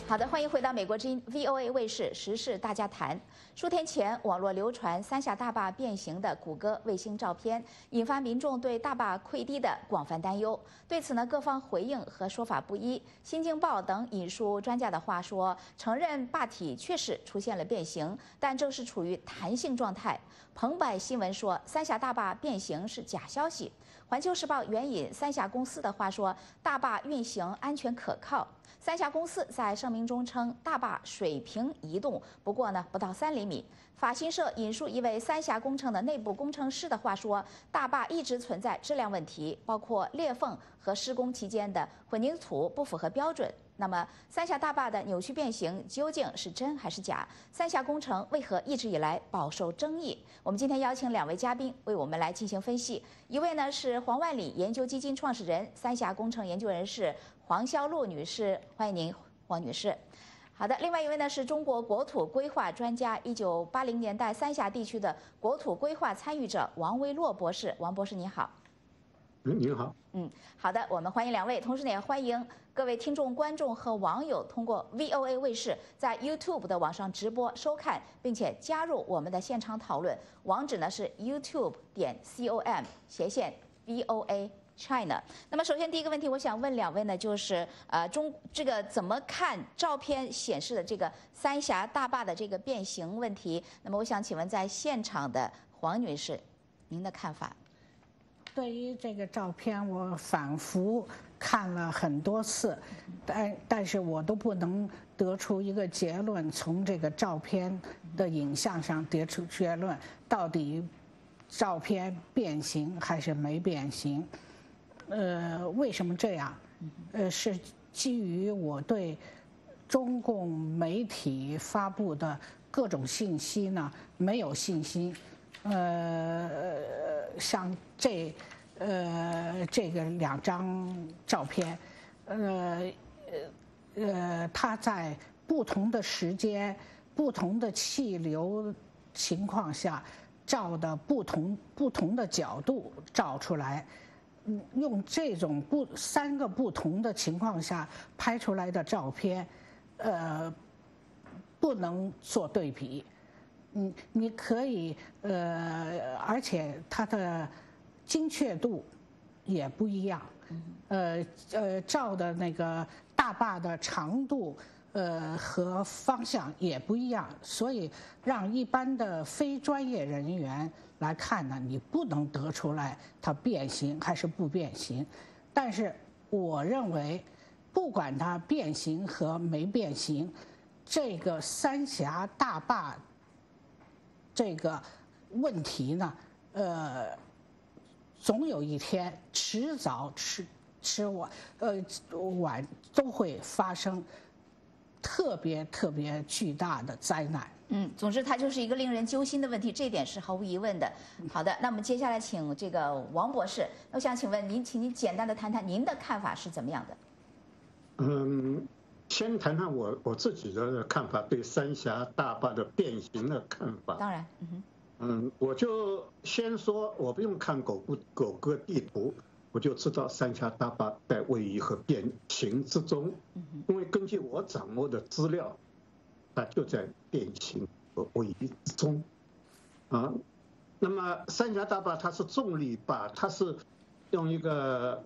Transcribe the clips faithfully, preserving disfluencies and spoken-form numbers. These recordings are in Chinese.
好的，欢迎回到美国之音 V O A 卫视时事大家谈。数天前，网络流传三峡大坝变形的谷歌卫星照片，引发民众对大坝溃堤的广泛担忧。对此呢，各方回应和说法不一。《新京报》等引述专家的话说，承认坝体确实出现了变形，但正是处于弹性状态。澎湃新闻说，三峡大坝变形是假消息。《环球时报》援引三峡公司的话说，大坝运行安全可靠。三峡公司在声明中称，大坝水平移动，不过呢不到三厘米。法新社引述一位三峡工程的内部工程师的话说，大坝一直存在质量问题，包括裂缝和施工期间的混凝土不符合标准。那么，三峡大坝的扭曲变形究竟是真还是假？三峡工程为何一直以来饱受争议？我们今天邀请两位嘉宾为我们来进行分析。一位呢是黄万里研究基金创始人、三峡工程研究人士黄潇璐女士，欢迎您，黄女士。好的，另外一位呢是中国国土规划专家，一九八零年代三峡地区的国土规划参与者王威洛博士。王博士您好。 嗯，您好。 嗯，好的，我们欢迎两位，同时呢也欢迎各位听众、观众和网友通过 V O A 卫视在 YouTube 的网上直播收看，并且加入我们的现场讨论。网址呢是 YouTube 点 com 斜线 V O A China。那么首先第一个问题，我想问两位呢，就是呃中这个怎么看照片显示的这个三峡大坝的这个变形问题？那么我想请问在现场的黄女士，您的看法？ 对于这个照片，我反复看了很多次，但但是我都不能得出一个结论，从这个照片的影像上得出结论，到底照片变形还是没变形？呃，为什么这样？呃，是基于我对中共媒体发布的各种信息呢没有信心。呃，像这呃这个两张照片，呃呃，它在不同的时间、不同的气流情况下照的不同不同的角度照出来，嗯，用这种不三个不同的情况下拍出来的照片，呃，不能做对比。嗯，你可以呃，而且它的精确度也不一样，呃呃，照的那个大坝的长度呃和方向也不一样，所以让一般的非专业人员来看呢，你不能得出来它变形还是不变形。但是我认为，不管它变形和没变形，这个三峡大坝这个问题呢，呃，总有一天，迟早迟迟晚，呃晚都会发生特别特别巨大的灾难。 嗯，总之它就是一个令人揪心的问题，这一点是毫无疑问的。好的，那么接下来请这个王博士，我想请问您，请您简单的谈谈您的看法是怎么样的？ 嗯。先谈谈我我自己的看法，对三峡大坝的变形的看法。 当然，嗯哼， 嗯，我就先说，我不用看狗狗狗哥地图，我就知道三峡大坝在位移和变形之中。因为根据我掌握的资料，它就在变形和位移之中。啊，那么三峡大坝它是重力坝，它是用一个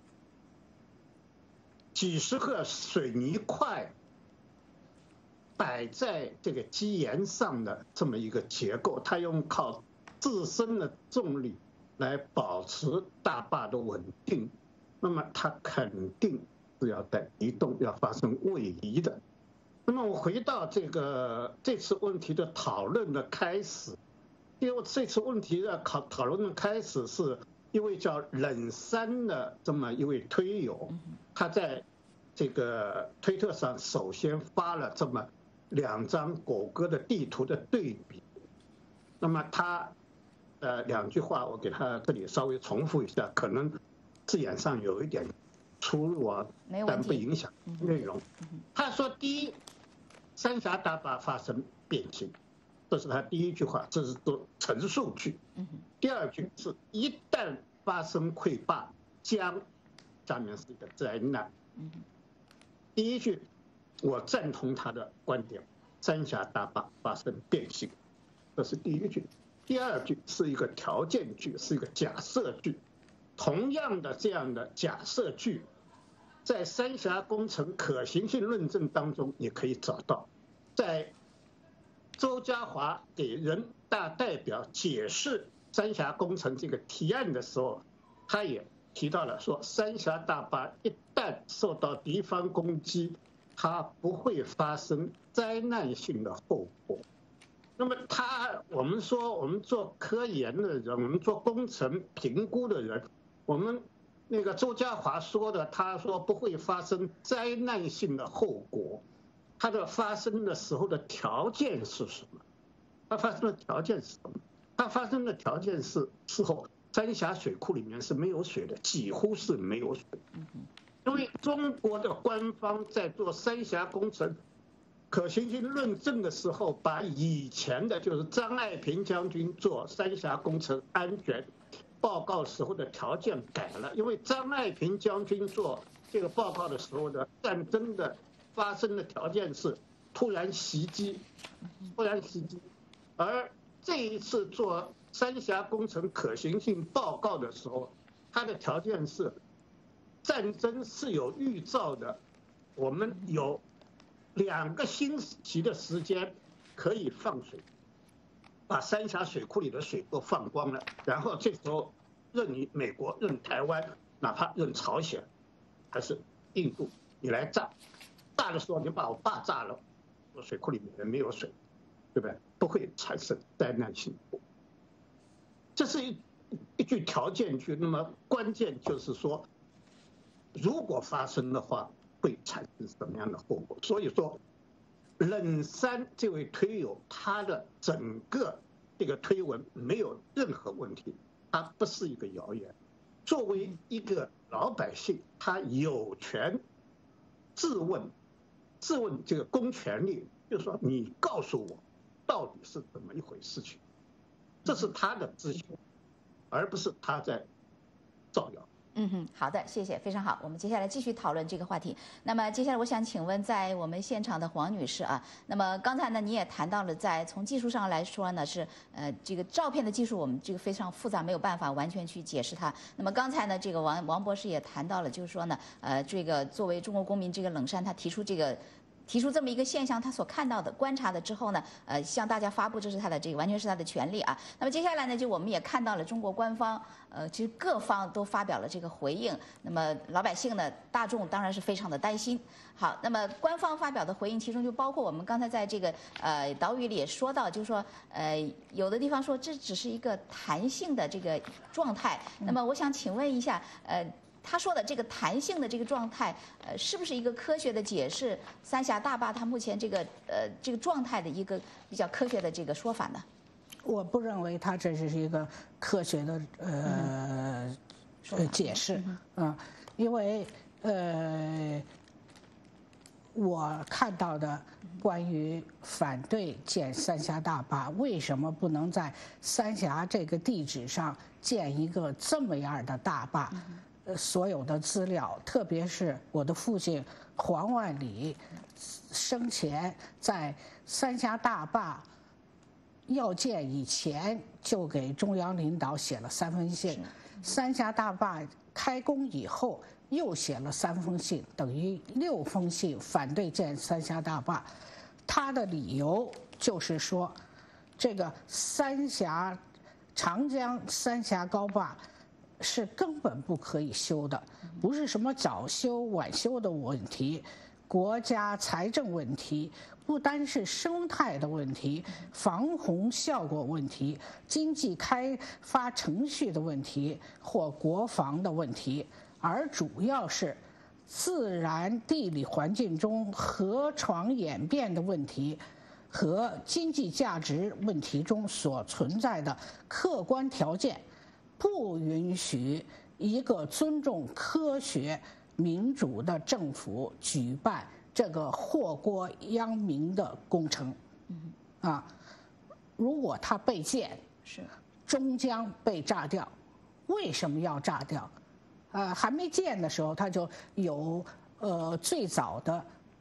几十个水泥块摆在这个基岩上的这么一个结构，它用靠自身的重力来保持大坝的稳定，那么它肯定是要在移动，要发生位移的。那么我回到这个这次问题的讨论的开始，因为这次问题的讨讨论的开始是一位叫冷山的这么一位推友，他在这个推特上首先发了这么两张狗哥的地图的对比。那么他呃两句话，我给他这里稍微重复一下，可能字眼上有一点出入啊，但不影响内容。他说，第一，三峡大坝发生变形，这是他第一句话，这是都陈述句。第二句是一旦发生溃坝，将下面是一个灾难。第一句我赞同他的观点，三峡大坝发生变形，这是第一句。第二句是一个条件句，是一个假设句。同样的这样的假设句，在三峡工程可行性论证当中也可以找到。在周家华给人大代表解释三峡工程这个提案的时候，他也提到了说，三峡大坝一旦受到敌方攻击，它不会发生灾难性的后果。那么他，我们说我们做科研的人，我们做工程评估的人，我们那个周家华说的，他说不会发生灾难性的后果，它的发生的时候的条件是什么？它发生的条件是什么？它发生的条件是事后三峡水库里面是没有水的，几乎是没有水。因为中国的官方在做三峡工程可行性论证的时候，把以前的就是张爱萍将军做三峡工程安全报告时候的条件改了。因为张爱萍将军做这个报告的时候的战争的发生的条件是突然袭击，突然袭击，而这一次做三峡工程可行性报告的时候，它的条件是战争是有预兆的，我们有两个星期的时间可以放水，把三峡水库里的水都放光了，然后这时候任你美国、任台湾，哪怕任朝鲜，还是印度，你来炸，炸的时候你把我坝炸了，我水库里面没有水，对不对？不会产生灾难性。这是一一句条件句，那么关键就是说，如果发生的话，会产生什么样的后果？所以说，冷山这位推友他的整个这个推文没有任何问题，他不是一个谣言。作为一个老百姓，他有权质问，质问这个公权力，就是说你告诉我到底是怎么一回事情，这是他的咨询，而不是他在造谣。 嗯哼，好的，谢谢，非常好。我们接下来继续讨论这个话题。那么接下来我想请问，在我们现场的黄女士啊，那么刚才呢你也谈到了，在从技术上来说呢是呃这个照片的技术我们这个非常复杂，没有办法完全去解释它。那么刚才呢这个王王博士也谈到了，就是说呢呃这个作为中国公民这个冷山他提出这个。提出这么一个现象，他所看到的、观察的之后呢，呃，向大家发布，这是他的这个完全是他的权利啊。那么接下来呢，就我们也看到了中国官方，呃，其实各方都发表了这个回应。那么老百姓呢，大众当然是非常的担心。好，那么官方发表的回应，其中就包括我们刚才在这个呃岛屿里也说到，就是说，呃，有的地方说这只是一个弹性的这个状态。那么我想请问一下，呃。他说的这个弹性的这个状态，呃，是不是一个科学的解释三峡大坝它目前这个呃这个状态的一个比较科学的这个说法呢？ 我不认为它这是一个科学的呃呃解释啊，因为呃我看到的关于反对建三峡大坝，为什么不能在三峡这个地址上建一个这么样的大坝？呃，所有的资料，特别是我的父亲黄万里生前在三峡大坝要建以前，就给中央领导写了三封信；三峡大坝开工以后，又写了三封信，等于六封信反对建三峡大坝。他的理由就是说，这个三峡长江三峡高坝是根本不可以修的，不是什么早修晚修的问题，国家财政问题，不单是生态的问题、防洪效果问题、经济开发程序的问题或国防的问题，而主要是自然地理环境中河床演变的问题和经济价值问题中所存在的客观条件，不允许一个尊重科学民主的政府举办这个祸国殃民的工程。啊，如果它被建， 是终将被炸掉。为什么要炸掉？呃，还没建的时候，它就有呃最早的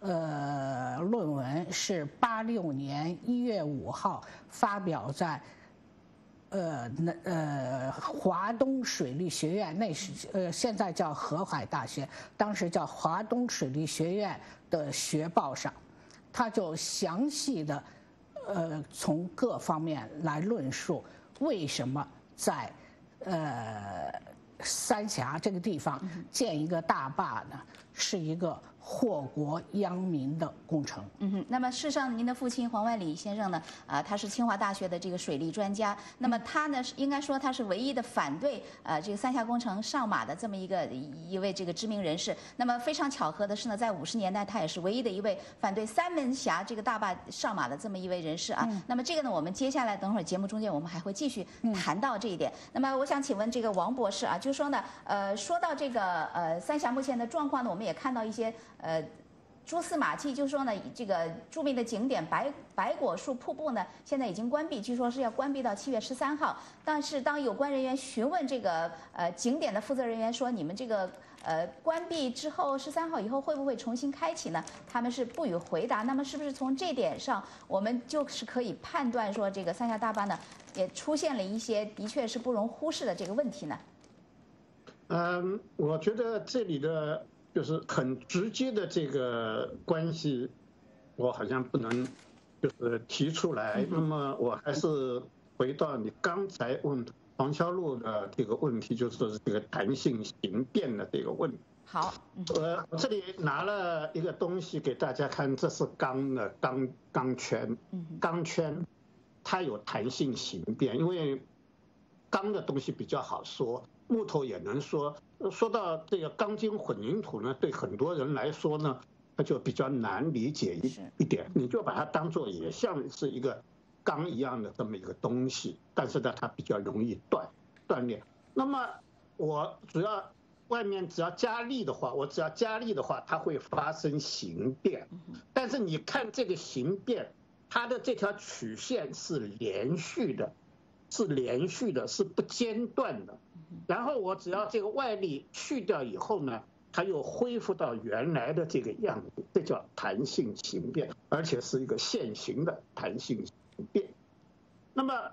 呃论文是八六年一月五号发表在。呃，那呃，华东水利学院，那是呃，现在叫河海大学，当时叫华东水利学院的学报上，他就详细的，呃，从各方面来论述为什么在，呃，三峡这个地方建一个大坝呢，是一个祸国殃民的工程。 嗯哼，那么事实上，您的父亲黄万里先生呢，啊、呃，他是清华大学的这个水利专家。那么他呢，应该说他是唯一的反对呃这个三峡工程上马的这么一个一位这个知名人士。那么非常巧合的是呢，在五十年代，他也是唯一的一位反对三门峡这个大坝上马的这么一位人士啊。嗯、那么这个呢，我们接下来等会儿节目中间我们还会继续谈到这一点。嗯、那么我想请问这个王博士啊，就是说呢，呃，说到这个呃三峡目前的状况呢，我们也看到一些。呃，蛛丝马迹，就是说呢，这个著名的景点白白果树瀑布呢，现在已经关闭，据说是要关闭到七月十三号。但是当有关人员询问这个呃景点的负责人员说，你们这个呃关闭之后十三号以后会不会重新开启呢？他们是不予回答。那么是不是从这点上，我们就是可以判断说，这个三峡大坝呢，也出现了一些的确是不容忽视的这个问题呢？ 嗯，我觉得这里的。就是很直接的这个关系，我好像不能就是提出来。那么我还是回到你刚才问黄小璐的这个问题，就是这个弹性形变的这个问题。 好， 呃，我这里拿了一个东西给大家看，这是钢的钢钢圈，钢圈它有弹性形变，因为钢的东西比较好说，木头也能说。说到这个钢筋混凝土呢，对很多人来说呢，它就比较难理解一一点。你就把它当做也像是一个钢一样的这么一个东西，但是呢，它比较容易断断裂。那么我主要外面只要加力的话，我只要加力的话，它会发生形变。但是你看这个形变，它的这条曲线是连续的，是连续的，是不间断的。然后我只要这个外力去掉以后呢，它又恢复到原来的这个样子，这叫弹性形变，而且是一个线性的弹性形变。那么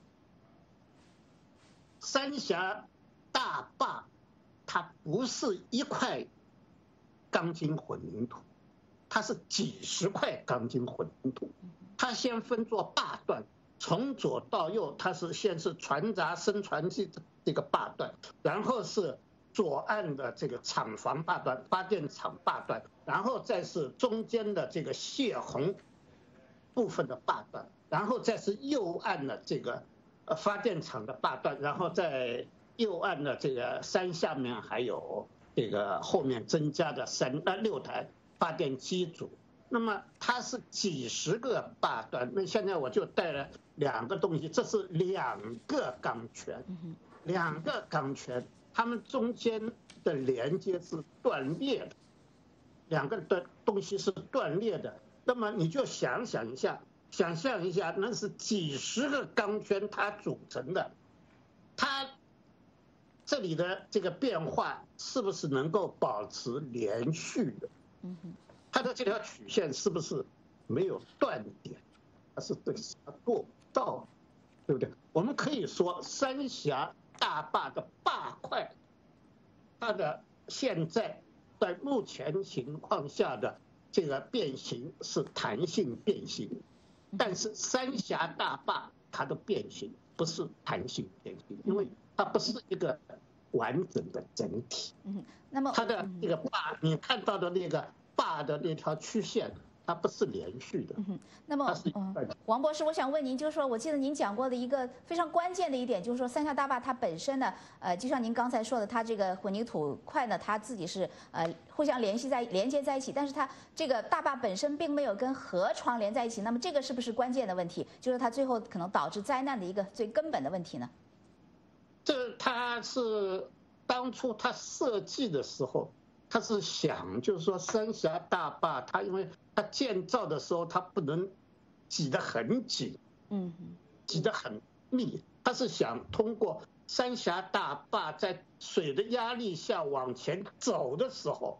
三峡大坝它不是一块钢筋混凝土，它是几十块钢筋混凝土，它先分作坝段。从左到右，它是先是船闸升船机这个坝段，然后是左岸的这个厂房坝段、发电厂坝段，然后再是中间的这个泄洪部分的坝段，然后再是右岸的这个呃发电厂的坝段，然后在右岸的这个山下面还有这个后面增加的三呃六台发电机组。那么它是几十个坝段，那现在我就带了两个东西，这是两个钢圈，两个钢圈，它们中间的连接是断裂的，两个的东西是断裂的。那么你就想想一下，想象一下，那是几十个钢圈它组成的，它这里的这个变化是不是能够保持连续的？嗯哼。它的这条曲线是不是没有断点？它是这个做不到，对不对？我们可以说三峡大坝的坝块，它的现在在目前情况下的这个变形是弹性变形，但是三峡大坝它的变形不是弹性变形，因为它不是一个完整的整体。嗯，那么它的这个坝，你看到的那个坝的那条曲线，它不是连续的。嗯， 那么，嗯，王博士，我想问您，就是说，我记得您讲过的一个非常关键的一点，就是说三峡大坝它本身呢，呃，就像您刚才说的，它这个混凝土块呢，它自己是呃互相联系在连接在一起，但是它这个大坝本身并没有跟河床连在一起，那么这个是不是关键的问题？就是它最后可能导致灾难的一个最根本的问题呢？ 这它是当初它设计的时候。他是想，就是说三峡大坝，它因为它建造的时候，它不能挤得很紧，嗯，挤得很密。他是想通过三峡大坝在水的压力下往前走的时候，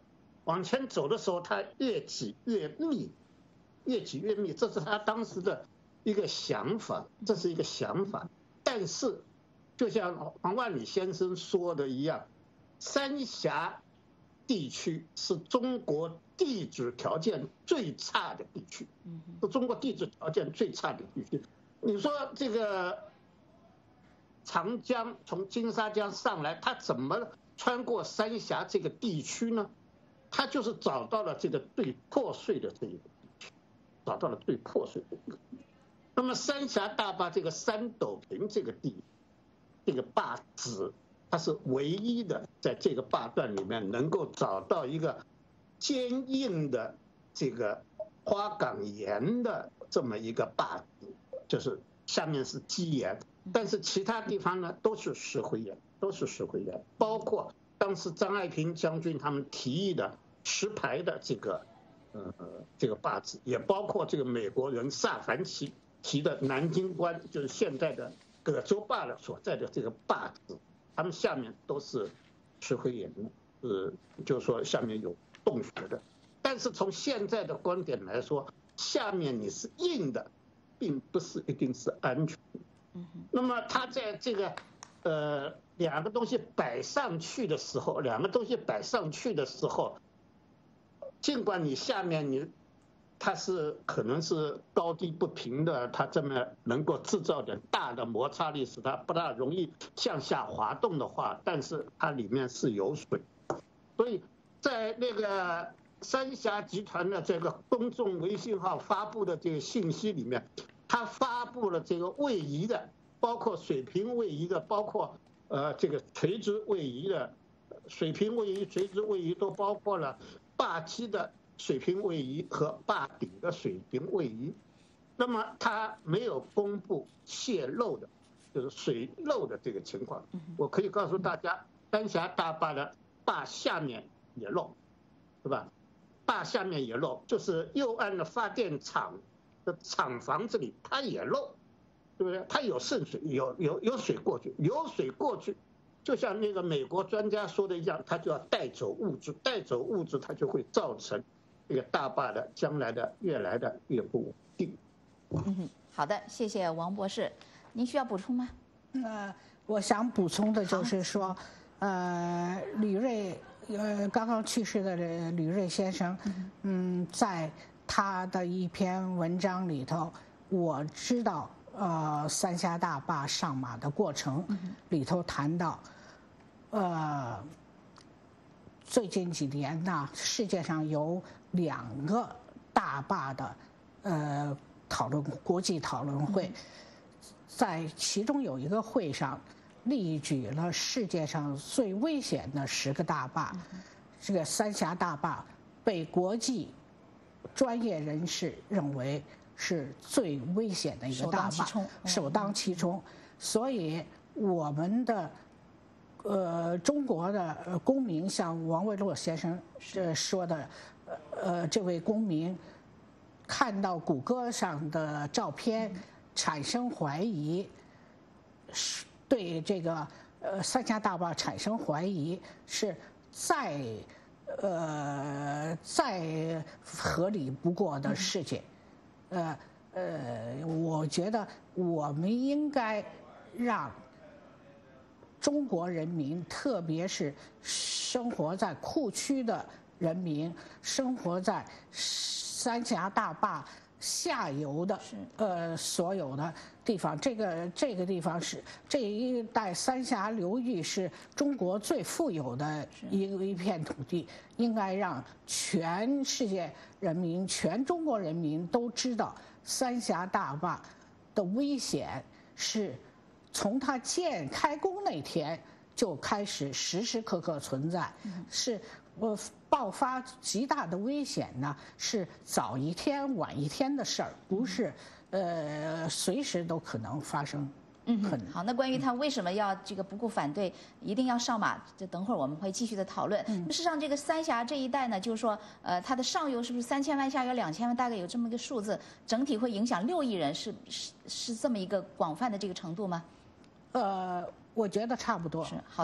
往前走的时候，它越挤越密，越挤越密，这是他当时的一个想法，这是一个想法。但是，就像黄万里先生说的一样，三峡地区是中国地质条件最差的地区，是中国地质条件最差的地区。你说这个长江从金沙江上来，它怎么穿过三峡这个地区呢？它就是找到了这个最破碎的这一个地区，找到了最破碎的一个地区。那么三峡大坝这个三斗坪这个地，这个坝址，它是唯一的在这个坝段里面能够找到一个坚硬的这个花岗岩的这么一个坝址，就是下面是基岩，但是其他地方呢都是石灰岩，都是石灰岩，包括当时张爱萍将军他们提议的石牌的这个呃这个坝址，也包括这个美国人萨凡奇提的南京关，就是现在的葛洲坝的所在的这个坝址，他们下面都是石灰岩的，呃，就是说下面有洞穴的。但是从现在的观点来说，下面你是硬的，并不是一定是安全的。那么它在这个呃两个东西摆上去的时候，两个东西摆上去的时候，尽管你下面你它是可能是高低不平的，它这么能够制造点大的摩擦力，使它不大容易向下滑动的话，但是它里面是有水，所以在那个三峡集团的这个公众微信号发布的这个信息里面，它发布了这个位移的，包括水平位移的，包括呃这个垂直位移的，水平位移、垂直位移都包括了坝基的水平位移和坝顶的水平位移。那么它没有公布泄漏的，就是水漏的这个情况。我可以告诉大家，三峡大坝的坝下面也漏，是吧？坝下面也漏，就是右岸的发电厂的厂房这里它也漏，对不对？它有渗水，有有有水过去，有水过去，就像那个美国专家说的一样，它就要带走物质，带走物质，它就会造成这个大坝的将来的越来的越不稳定。 嗯，好的，谢谢王博士，您需要补充吗？ 呃，我想补充的就是说，呃，吕瑞，呃，刚刚去世的吕瑞先生，嗯，在他的一篇文章里头，我知道，呃，三峡大坝上马的过程里头谈到，呃，最近几年呢，世界上有两个大坝的，呃，讨论国际讨论会。在其中有一个会上，列举了世界上最危险的十个大坝，这个三峡大坝被国际专业人士认为是最危险的一个大坝，首当其冲。所以我们的呃中国的公民，像王卫洛先生呃说的，呃这位公民看到谷歌上的照片。产生怀疑，是对这个呃三峡大坝产生怀疑，是再呃再合理不过的事情。呃呃，我觉得我们应该让中国人民，特别是生活在库区的人民，生活在三峡大坝下游的呃所有的地方，这个这个地方是这一带三峡流域是中国最富有的一一片土地，应该让全世界人民、全中国人民都知道三峡大坝的危险是从它建开工那天就开始时时刻刻存在，是我爆发极大的危险呢，是早一天晚一天的事儿，不是呃随时都可能发生。 嗯，好，那关于他为什么要这个不顾反对，一定要上马，这等会儿我们会继续的讨论。嗯、事实上，这个三峡这一带呢，就是说，呃，它的上游是不是三千万，下游两千万，大概有这么一个数字，整体会影响六亿人，是是是这么一个广泛的这个程度吗？ 呃，我觉得差不多。 是好的。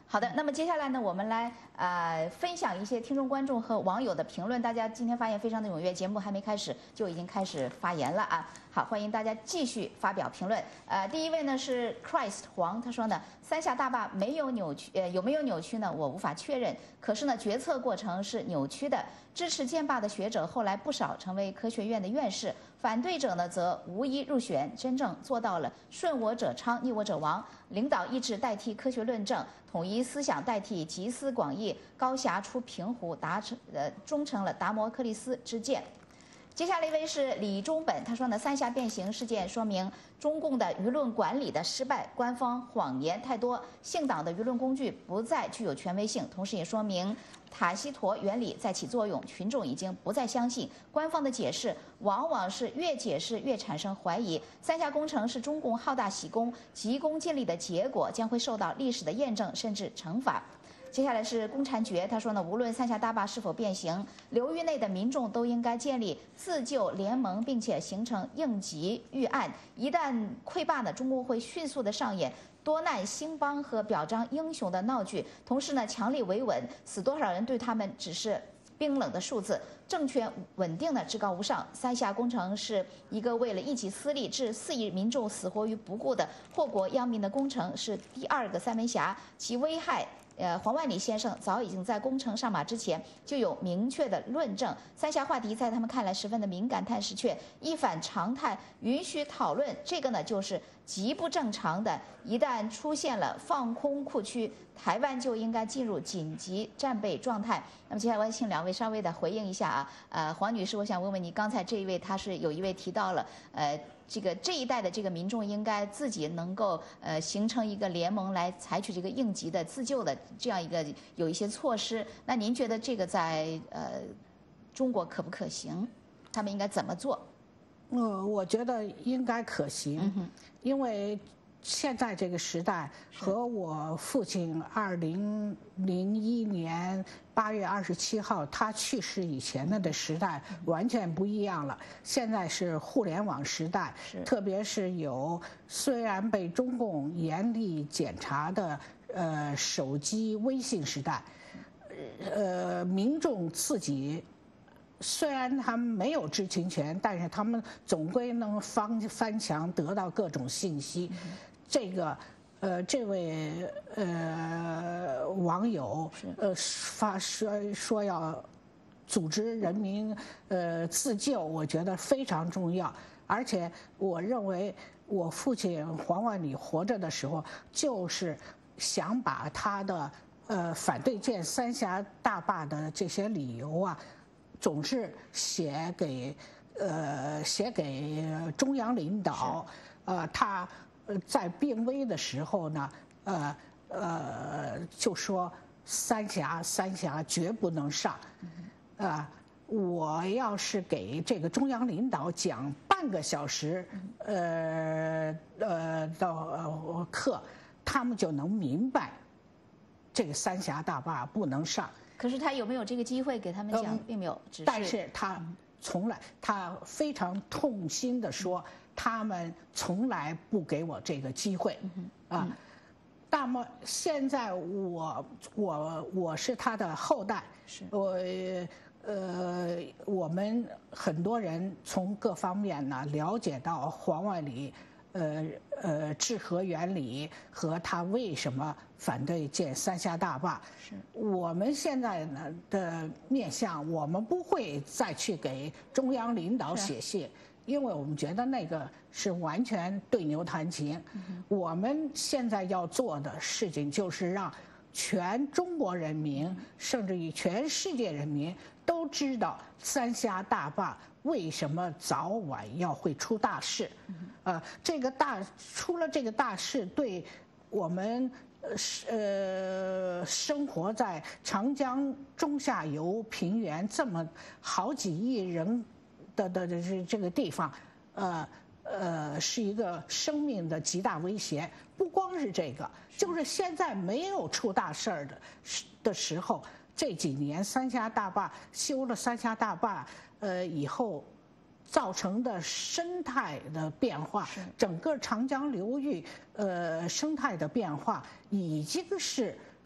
好的，那么接下来呢，我们来呃分享一些听众观众和网友的评论。大家今天发言非常的踊跃，节目还没开始就已经开始发言了啊！好，欢迎大家继续发表评论。呃，第一位呢是 Christ 黄，他说呢，三峡大坝没有扭曲，呃有没有扭曲呢？我无法确认。可是呢，决策过程是扭曲的。支持建坝的学者后来不少成为科学院的院士，反对者呢则无一入选，真正做到了顺我者昌，逆我者亡。领导意志代替科学论证，统一思想代替集思广益，高峡出平湖，达成呃终成了达摩克利斯之剑。接下来一位是李忠本，他说呢，三峡变形事件说明中共的舆论管理的失败，官方谎言太多，姓党的舆论工具不再具有权威性，同时也说明塔西佗原理在起作用，群众已经不再相信官方的解释，往往是越解释越产生怀疑。三峡工程是中共好大喜功、急功近利的结果，将会受到历史的验证甚至惩罚。接下来是龚婵觉，他说呢，无论三峡大坝是否变形，流域内的民众都应该建立自救联盟，并且形成应急预案。一旦溃坝呢，中共会迅速的上演多难兴邦和表彰英雄的闹剧，同时呢，强力维稳，死多少人对他们只是冰冷的数字，政权稳定的至高无上。三峡工程是一个为了一己私利致四亿民众死活于不顾的祸国殃民的工程，是第二个三门峡，其危害。呃，黄万里先生早已经在工程上马之前就有明确的论证。三峡话题在他们看来十分的敏感，但是却一反常态，允许讨论。这个呢，就是极不正常的。一旦出现了放空库区，台湾就应该进入紧急战备状态。那么接下来我请两位稍微的回应一下啊。呃，黄女士，我想问问你，刚才这一位他是有一位提到了，呃。这个这一代的这个民众应该自己能够呃形成一个联盟来采取这个应急的自救的这样一个有一些措施。那您觉得这个在呃中国可不可行？他们应该怎么做？ 呃，我觉得应该可行，嗯、因为现在这个时代和我父亲二零零一年八月二十七号他去世以前的的时代完全不一样了。现在是互联网时代，特别是有虽然被中共严厉检查的呃手机微信时代，呃民众自己。虽然他们没有知情权，但是他们总归能翻翻墙得到各种信息。嗯、这个，呃，这位呃网友呃发说说要组织人民呃自救，我觉得非常重要。而且我认为我父亲黄万里活着的时候，就是想把他的呃反对建三峡大坝的这些理由啊。总是写给，呃，写给中央领导，呃，他在病危的时候呢，呃呃，就说三峡三峡绝不能上，啊、呃，我要是给这个中央领导讲半个小时，呃呃的课，他们就能明白，这个三峡大坝不能上。 可是他有没有这个机会给他们讲，并没有。只是但是他从来，他非常痛心地说，他们从来不给我这个机会，啊。那么现在我我我是他的后代， 是我呃我们很多人从各方面呢了解到黄万里。呃呃，治河原理和他为什么反对建三峡大坝？ 是我们现在呢的面向，我们不会再去给中央领导写信，因为我们觉得那个是完全对牛弹琴。嗯、我们现在要做的事情就是让全中国人民，甚至于全世界人民都知道三峡大坝为什么早晚要会出大事。呃，这个大出了这个大事，对我们呃生活在长江中下游平原这么好几亿人的的这这个地方，呃呃是一个生命的极大威胁。不光是这个，就是现在没有出大事儿的的时候，这几年三峡大坝修了三峡大坝，呃以后。造成的生态的变化，整个长江流域呃生态的变化已经是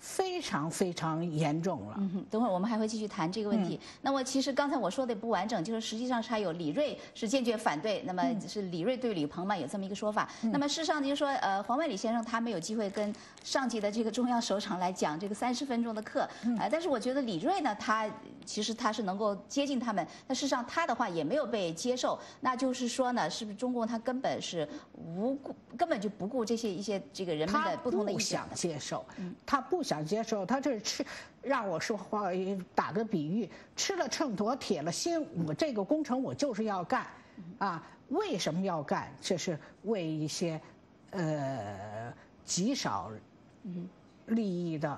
非常非常严重了。 嗯哼，等会儿我们还会继续谈这个问题。嗯、那么其实刚才我说的不完整，就是实际上是还有李锐是坚决反对，那么是李锐对吕鹏嘛，有这么一个说法。嗯、那么事实上就是说，呃，黄万里先生他没有机会跟上级的这个中央首长来讲这个三十分钟的课，嗯、呃，但是我觉得李锐呢，他其实他是能够接近他们，但事实上他的话也没有被接受。那就是说呢，是不是中共他根本是无顾，根本就不顾这些一些这个人们的不同的意见？ 他不想接受，嗯、他不想。想接受，他这是吃，让我说话打个比喻，吃了秤砣铁了心，我这个工程我就是要干，啊，为什么要干？这是为一些呃极少利益的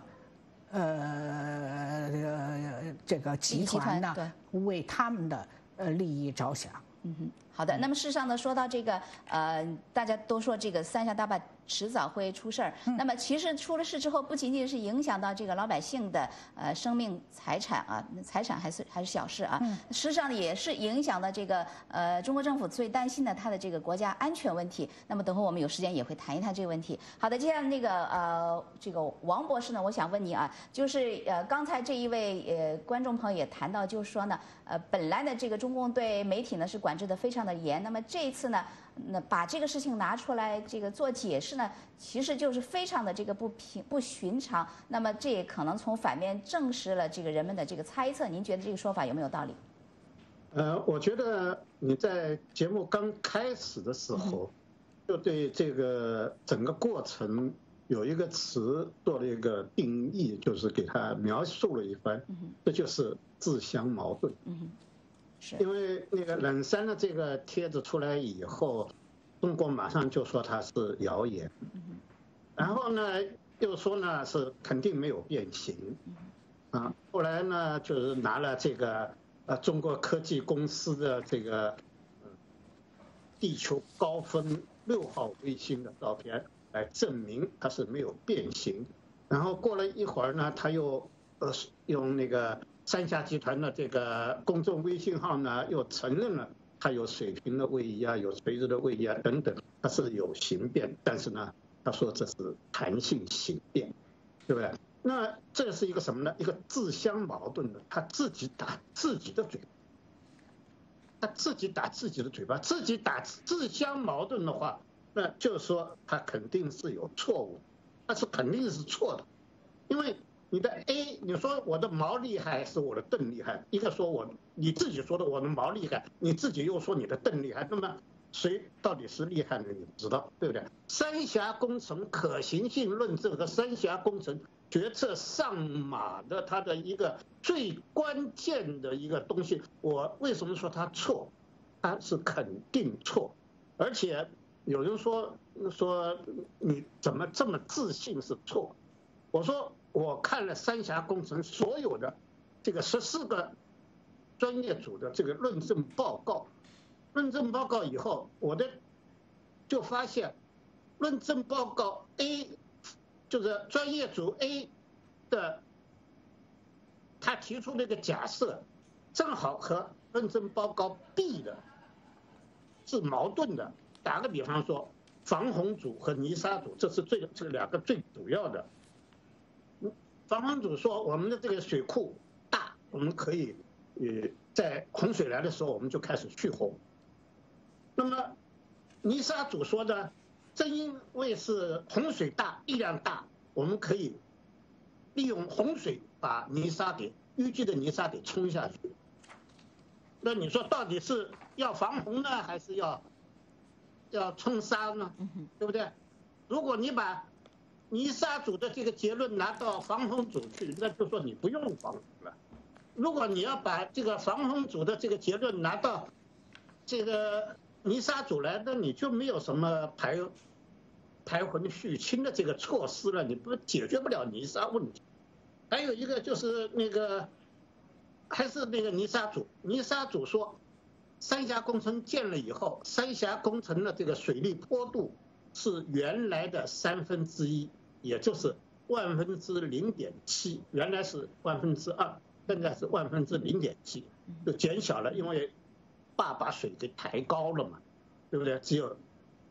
呃这个集团呢，为他们的呃利益着想。 嗯哼，好的。那么事实上呢，说到这个，呃，大家都说这个三峡大坝迟早会出事儿。嗯、那么其实出了事之后，不仅仅是影响到这个老百姓的呃生命财产啊，财产还是还是小事啊。嗯、实际上也是影响到这个呃中国政府最担心的它的这个国家安全问题。那么等会我们有时间也会谈一谈这个问题。好的，接下来那个呃这个王博士呢，我想问你啊，就是呃刚才这一位呃观众朋友也谈到，就是说呢，呃本来呢这个中共对媒体呢是管制的非常的严，那么这一次呢，那把这个事情拿出来这个做解释呢，其实就是非常的这个不平不寻常。那么这也可能从反面证实了这个人们的这个猜测。您觉得这个说法有没有道理？ 呃，我觉得你在节目刚开始的时候，就对这个整个过程有一个词做了一个定义，就是给它描述了一番，这就是自相矛盾。 嗯是因为那个冷山的这个帖子出来以后，中国马上就说它是谣言，然后呢又说呢是肯定没有变形，啊，后来呢就是拿了这个呃中国科技公司的这个地球高分六号卫星的照片来证明它是没有变形，然后过了一会儿呢，他又呃用那个三峡集团的这个公众微信号呢，又承认了它有水平的位移啊，有垂直的位移啊等等，它是有形变，但是呢，他说这是弹性形变，对不对？那这是一个什么呢？一个自相矛盾的，他自己打自己的嘴巴，他自己打自己的嘴巴，自己打自相矛盾的话，那就是说他肯定是有错误，他是肯定是错的，因为你的 A， 你说我的毛厉害还是我的盾厉害？一个说我你自己说的我的毛厉害，你自己又说你的盾厉害，那么谁到底是厉害的？你不知道，对不对？三峡工程可行性论证和三峡工程决策上马的它的一个最关键的一个东西，我为什么说它错？它是肯定错，而且有人说说你怎么这么自信是错？我说。我看了三峡工程所有的这个十四个专业组的这个论证报告，论证报告以后，我的就发现，论证报告 A 就是专业组 A 的，他提出那个假设，正好和论证报告 B 的是矛盾的。打个比方说，防洪组和泥沙组，这是最这两个最主要的。防洪组说我们的这个水库大，我们可以呃在洪水来的时候我们就开始蓄洪。那么泥沙组说呢，正因为是洪水大力量大，我们可以利用洪水把泥沙给淤积的泥沙给冲下去。那你说到底是要防洪呢，还是要要冲沙呢？对不对？如果你把泥沙组的这个结论拿到防洪组去，那就说你不用防洪了。如果你要把这个防洪组的这个结论拿到这个泥沙组来，那你就没有什么排排洪蓄清的这个措施了，你不解决不了泥沙问题。还有一个就是那个还是那个泥沙组，泥沙组说，三峡工程建了以后，三峡工程的这个水利坡度是原来的三分之一，也就是万分之零点七，原来是万分之二，现在是万分之零点七，就减小了，因为坝把水给抬高了嘛，对不对？只有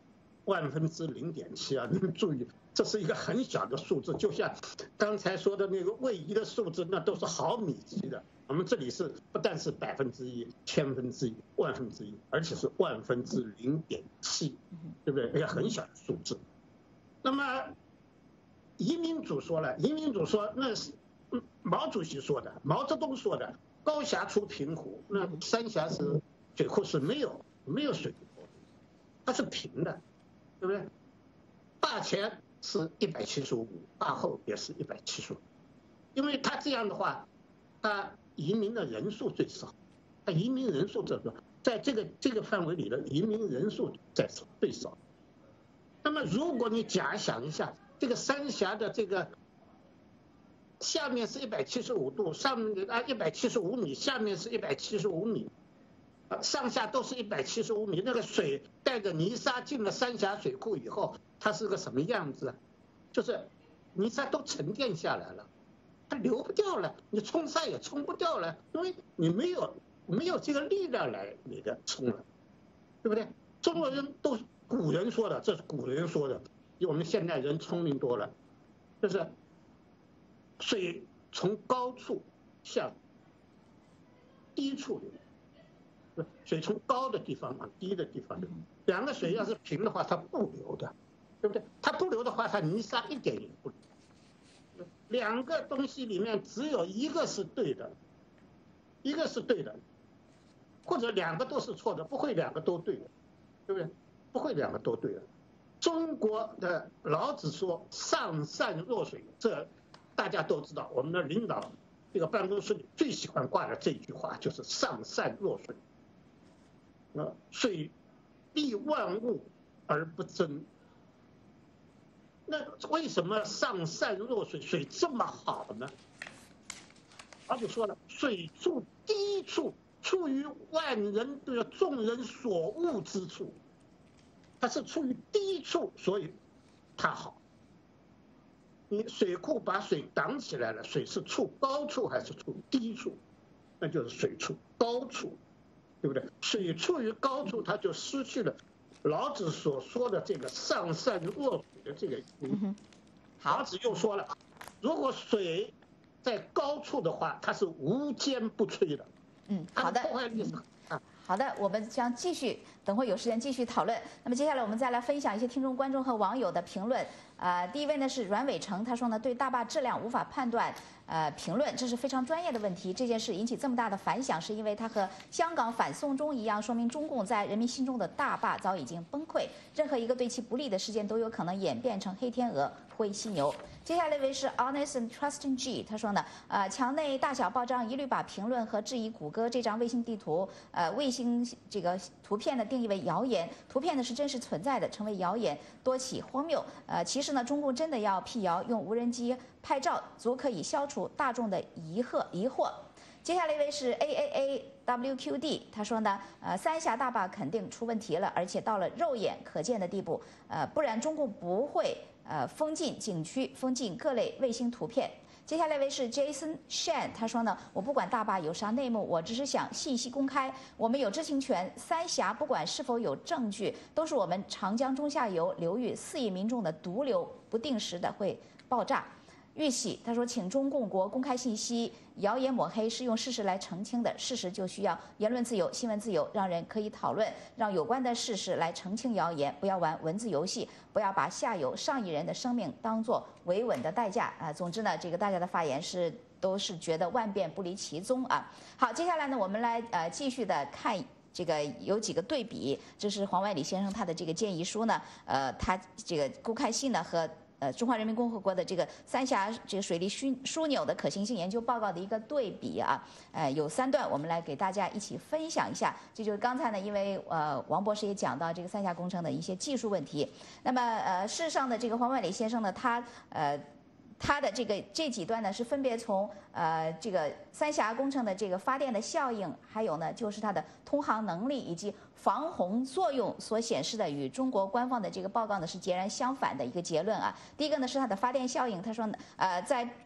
万分之零点七啊，你们注意，这是一个很小的数字，就像刚才说的那个位移的数字，那都是毫米级的。我们这里是不但是百分之一、千分之一、万分之一，而且是万分之零点七，对不对？一个很小的数字。那么，移民组说了，移民组说那是毛主席说的，毛泽东说的，高峡出平湖，那三峡是水库是没有没有水库，它是平的，对不对？坝前是一百七十五米，坝后也是一百七十五，因为它这样的话，它移民的人数最少，它移民人数最少，在这个这个范围里的移民人数在最少。那么如果你假想一下，这个三峡的这个下面是一百七十五度，上面啊一百七十五米，下面是一百七十五米，啊上下都是一百七十五米，那个水带着泥沙进了三峡水库以后，它是个什么样子？就是泥沙都沉淀下来了。它流不掉了，你冲沙也冲不掉了，因为你没有没有这个力量来那个冲了，对不对？中国人都是古人说的，这是古人说的，比我们现代人聪明多了，就是水从高处向低处流，水从高的地方往低的地方流。两个水要是平的话，它不流的，对不对？它不流的话，它泥沙一点也不流。两个东西里面只有一个是对的，一个是对的，或者两个都是错的，不会两个都对的，对不对？不会两个都对的。中国的老子说上善若水，这大家都知道，我们的领导这个办公室里最喜欢挂的这句话就是上善若水。啊，水利万物而不争。那为什么上善若水，水这么好呢？而且说了，水处低处，处于万人的众人所恶之处，它是处于低处，所以它好。你水库把水挡起来了，水是处高处还是处低处？那就是水处高处，对不对？水处于高处，它就失去了老子所说的这个上善若水的这个意义。老子又说了，如果水在高处的话，它是无坚不摧的。 嗯，好的。 破坏力是啊。 好的，我们将继续，等会有时间继续讨论。那么接下来我们再来分享一些听众、观众和网友的评论。呃，第一位呢是阮伟成，他说呢，对大坝质量无法判断，呃，评论这是非常专业的问题。这件事引起这么大的反响，是因为它和香港反送中一样，说明中共在人民心中的大坝早已经崩溃。任何一个对其不利的事件都有可能演变成黑天鹅、灰犀牛。接下来一位是 Honest and Trusting G， 他说呢，呃，墙内大小报章一律把评论和质疑谷歌这张卫星地图，呃，卫星这个图片呢定义为谣言，图片呢是真实存在的，成为谣言，多起荒谬。呃，其实呢，中共真的要辟谣，用无人机拍照，足可以消除大众的疑惑疑惑。接下来一位是 A A A W Q D， 他说呢，呃，三峡大坝肯定出问题了，而且到了肉眼可见的地步，呃，不然中共不会呃封禁景区，封禁各类卫星图片。接下来一位是 Jason Shan， 他说呢，我不管大坝有啥内幕，我只是想信息公开，我们有知情权。三峡不管是否有证据，都是我们长江中下游流域四亿民众的毒瘤，不定时的会爆炸。玉玺他说，请中共国公开信息，谣言抹黑是用事实来澄清的，事实就需要言论自由、新闻自由，让人可以讨论，让有关的事实来澄清谣言，不要玩文字游戏，不要把下游上亿人的生命当作维稳的代价啊！总之呢，这个大家的发言是都是觉得万变不离其宗啊。好，接下来呢，我们来呃继续的看。这个有几个对比，这是黄万里先生他的这个建议书呢，呃，他这个公开信呢和呃中华人民共和国的这个三峡这个水利枢枢纽的可行性研究报告的一个对比啊，呃，有三段，我们来给大家一起分享一下。这就是刚才呢，因为呃王博士也讲到这个三峡工程的一些技术问题，那么呃事实上的这个黄万里先生呢，他呃。它的这个这几段呢，是分别从呃这个三峡工程的这个发电的效应，还有呢就是它的通航能力以及防洪作用所显示的，与中国官方的这个报告呢是截然相反的一个结论啊。第一个呢是它的发电效应，他说呢呃在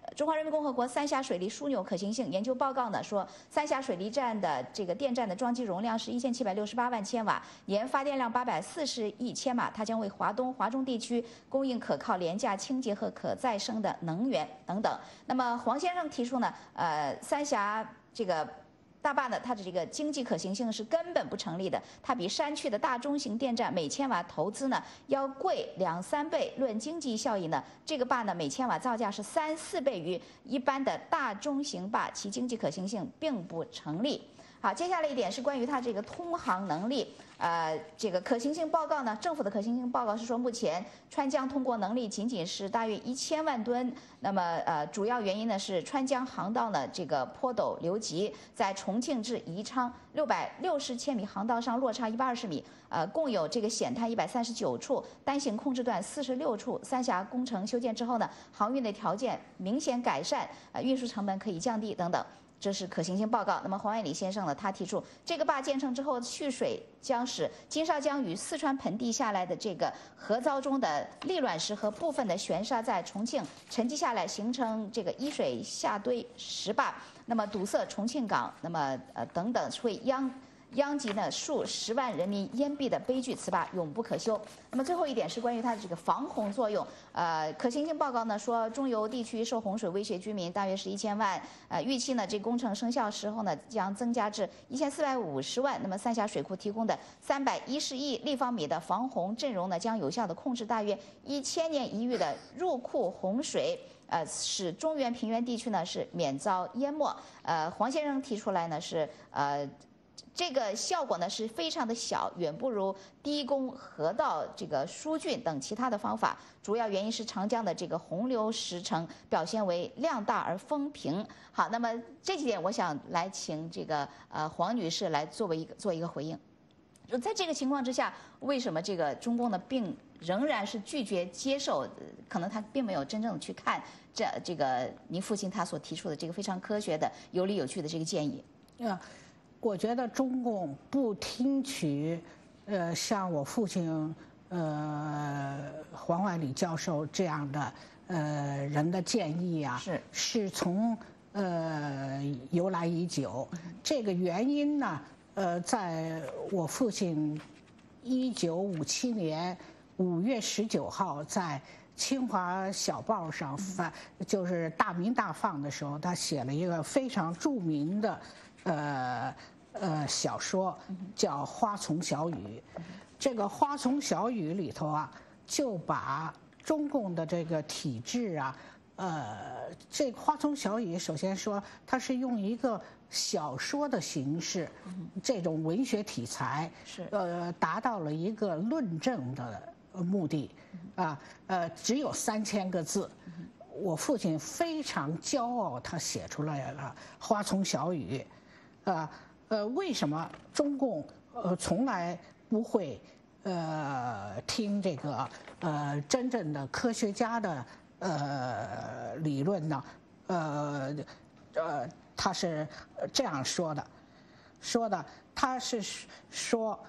中华人民共和国三峡水利枢纽可行性研究报告呢说，三峡水利站的这个电站的装机容量是一千七百六十八万千瓦，年发电量八百四十亿千瓦，它将为华东、华中地区供应可靠、廉价、清洁和可再生的能源等等。那么黄先生提出呢，呃，三峡这个。大坝呢，它的这个经济可行性是根本不成立的，它比山区的大中型电站每千瓦投资呢要贵两三倍。论经济效益呢，这个坝呢每千瓦造价是三四倍于一般的大中型坝，其经济可行性并不成立。好，接下来一点是关于它这个通航能力。呃，这个可行性报告呢，政府的可行性报告是说，目前川江通过能力仅仅是大约一千万吨。那么，呃，主要原因呢是川江航道呢这个坡陡流急，在重庆至宜昌六百六十千米航道上落差一百二十米，呃，共有这个险滩一百三十九处，单行控制段四十六处。三峡工程修建之后呢，航运的条件明显改善，呃，运输成本可以降低等等。这是可行性报告。那么黄万里先生呢，他提出这个坝建成之后，蓄水将使金沙江与四川盆地下来的这个河糟中的砾卵石和部分的悬沙在重庆沉积下来，形成这个依水下堆石坝，那么堵塞重庆港，那么呃等等会殃。殃及呢数十万人民淹毙的悲剧，此坝永不可修。那么最后一点是关于它的这个防洪作用。呃，可行性报告呢说，中游地区受洪水威胁居民大约是一千万。呃，预期呢这工程生效时候呢将增加至一千四百五十万。那么三峡水库提供的三百一十亿立方米的防洪阵容呢，将有效的控制大约一千年一遇的入库洪水。呃，使中原平原地区呢是免遭淹没。呃，黄先生提出来呢是呃。这个效果呢是非常的小，远不如低工河道这个疏浚等其他的方法。主要原因是长江的这个洪流时程表现为量大而风平。好，那么这几点我想来请这个呃黄女士来作为一个做一个回应。就在这个情况之下，为什么这个中共呢并仍然是拒绝接受？可能他并没有真正的去看这这个您父亲他所提出的这个非常科学的、有理有据的这个建议。 啊。我觉得中共不听取，呃，像我父亲，呃，黄万里教授这样的呃人的建议啊， 是是从呃由来已久。这个原因呢，呃，在我父亲一九五七年五月十九号在清华小报上发，就是大鸣大放的时候，他写了一个非常著名的。呃呃，小说叫《花丛小雨》，这个《花丛小雨》里头啊，就把中共的这个体制啊，呃，这个《花丛小雨》首先说，它是用一个小说的形式，这种文学题材， 是呃，达到了一个论证的目的，啊，呃，只有三千个字。我父亲非常骄傲，他写出来了《花丛小雨》。啊呃，为什么中共呃从来不会呃听这个呃真正的科学家的呃理论呢？呃呃，他是这样说的，说的他是说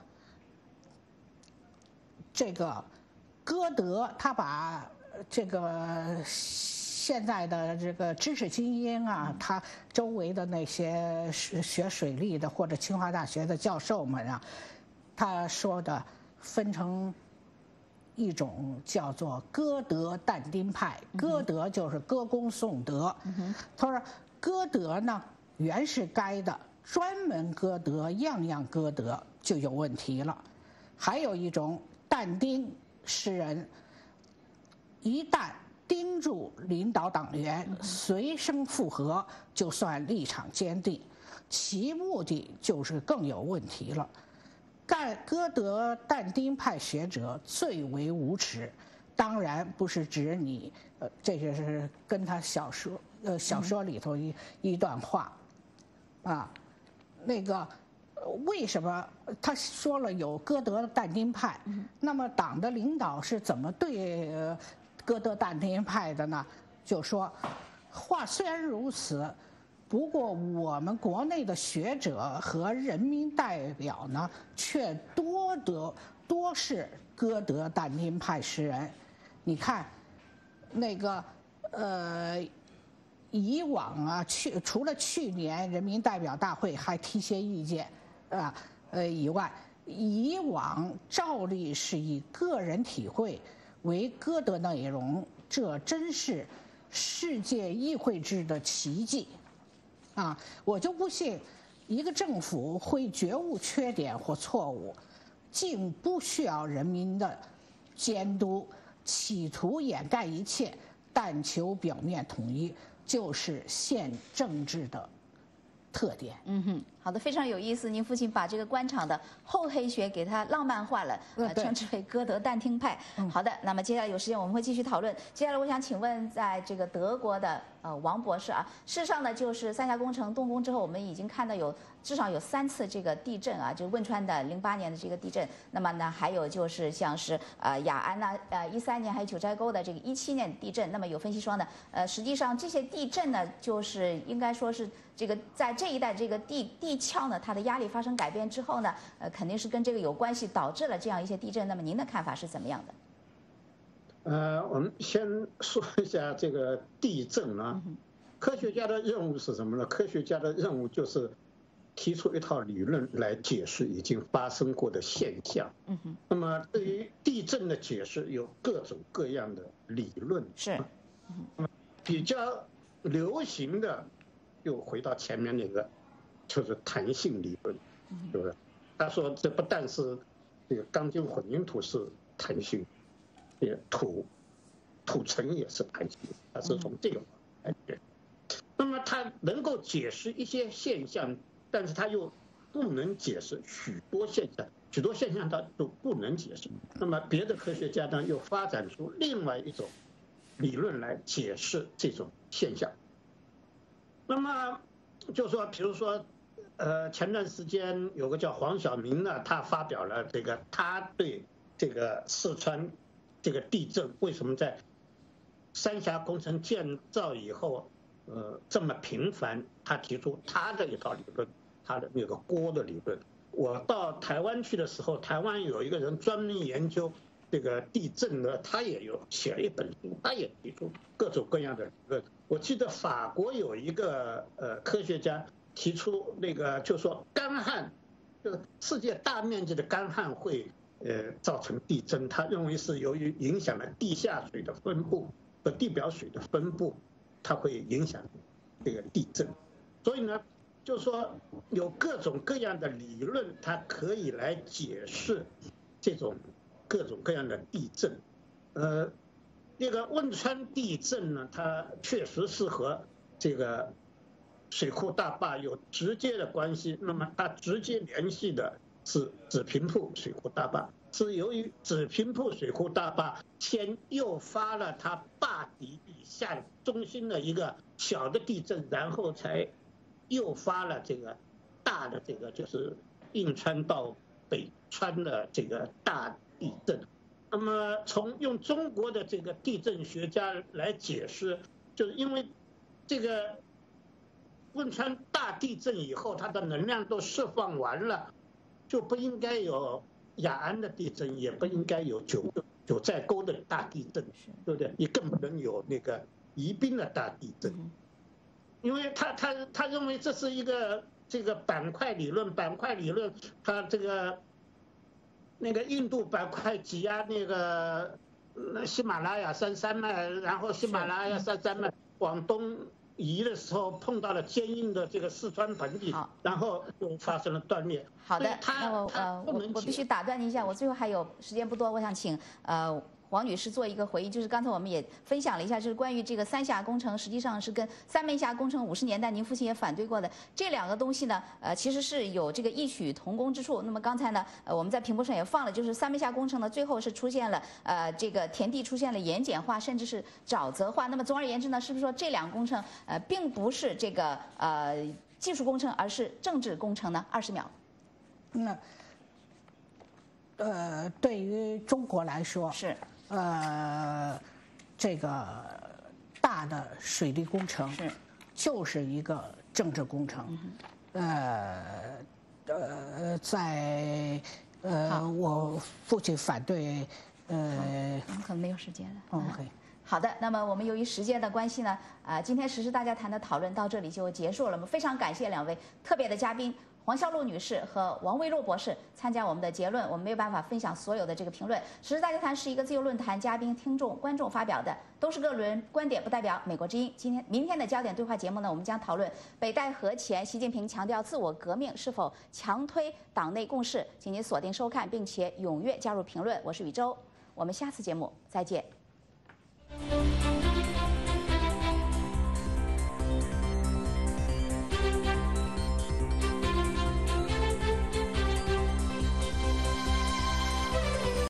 这个歌德，他把这个。现在的这个知识精英啊，他周围的那些学水利的或者清华大学的教授们啊，他说的分成一种叫做歌德但丁派，歌德就是歌功颂德。他说歌德呢原是该的，专门歌德，样样歌德就有问题了。还有一种但丁诗人，一旦盯住领导党员，随声附和，就算立场坚定，其目的就是更有问题了。干歌德但丁派学者最为无耻，当然不是指你，呃，这就是跟他小说，呃，小说里头一一段话，啊，那个。为什么他说了有歌德但丁派？那么党的领导是怎么对歌德但丁派的呢？就说话虽然如此，不过我们国内的学者和人民代表呢，却多得多是歌德但丁派诗人。你看，那个呃， 以往啊，去除了去年人民代表大会还提些意见，啊呃以外，以往照例是以个人体会为歌德内容，这真是世界议会制的奇迹，啊，我就不信一个政府会觉悟缺点或错误，竟不需要人民的监督，企图掩盖一切，但求表面统一，就是现政治的特点。 嗯哼，好的，非常有意思。您父亲把这个官场的厚黑学给它浪漫化了，呃，称之为歌德但听派。好的，那么接下来有时间我们会继续讨论。接下来我想请问，在这个德国的呃王博士啊，事实上呢，就是三峡工程动工之后，我们已经看到有至少有三次这个地震啊，就是汶川的零八年的这个地震。那么呢，还有就是像是呃雅安呐，呃一三年还有九寨沟的这个一七年地震。那么有分析说呢，呃，实际上这些地震呢，就是应该说是这个在这一带这个地地壳呢，它的压力发生改变之后呢，呃，肯定是跟这个有关系，导致了这样一些地震。那么您的看法是怎么样的？ 呃，我们先说一下这个地震啊。科学家的任务是什么呢？科学家的任务就是提出一套理论来解释已经发生过的现象。嗯哼。那么对于地震的解释有各种各样的理论。 是。 嗯。比较流行的，又回到前面那个，就是弹性理论，是不是？他说这不但是这个钢筋混凝土是弹性，也土土层也是弹性，它是从这个来解。那么它能够解释一些现象，但是它又不能解释许多现象，许多现象它都不能解释。那么别的科学家呢，又发展出另外一种理论来解释这种现象。那么就说，比如说，呃，前段时间有个叫黄晓明呢，他发表了这个他对这个四川这个地震为什么在三峡工程建造以后，呃，这么频繁，他提出他的一套理论，他的那个锅的理论。我到台湾去的时候，台湾有一个人专门研究这个地震的，他也有写了一本书，他也提出各种各样的理论。我记得法国有一个呃科学家提出那个，就说干旱，就是世界大面积的干旱会呃造成地震，他认为是由于影响了地下水的分布和地表水的分布，它会影响这个地震。所以呢，就是说有各种各样的理论，它可以来解释这种各种各样的地震。呃，那个汶川地震呢，它确实是和这个水库大坝有直接的关系。那么它直接联系的是子平铺水库大坝，是由于子平铺水库大坝先诱发了它坝底以下中心的一个小的地震，然后才诱发了这个大的这个就是印川到北川的这个大地震。那么从用中国的这个地震学家来解释，就是因为这个汶川大地震以后，它的能量都释放完了，就不应该有雅安的地震，也不应该有九九寨沟的大地震，对不对？也更不能有那个宜宾的大地震，因为他他他认为这是一个这个板块理论，板块理论，它这个。那个印度板块挤压那个喜马拉雅山山脉，然后喜马拉雅山山脉往东移的时候碰到了坚硬的这个四川盆地，然后就发生了断裂。 好的，那我呃我我必须打断您一下，我最后还有时间不多，我想请呃。王女士做一个回应，就是刚才我们也分享了一下，就是关于这个三峡工程，实际上是跟三门峡工程五十年代您父亲也反对过的这两个东西呢，呃，其实是有这个异曲同工之处。那么刚才呢，呃，我们在屏幕上也放了，就是三门峡工程呢，最后是出现了呃这个田地出现了盐碱化，甚至是沼泽化。那么总而言之呢，是不是说这两个工程呃并不是这个呃技术工程，而是政治工程呢？二十秒。 那呃，对于中国来说是。 呃，这个大的水利工程是就是一个政治工程。呃呃，在呃我父亲反对呃， 我们可能没有时间了。 OK。 好的，那么我们由于时间的关系呢，呃，今天时事大家谈的讨论到这里就结束了。我们非常感谢两位特别的嘉宾。黄孝璐女士和王卫洛博士参加我们的结论，我们没有办法分享所有的这个评论。时事大家谈是一个自由论坛，嘉宾、听众、观众发表的都是个人观点，不代表美国之音。今天、明天的焦点对话节目呢，我们将讨论北戴河前，习近平强调自我革命是否强推党内共识。请您锁定收看，并且踊跃加入评论。我是宇宙，我们下次节目再见。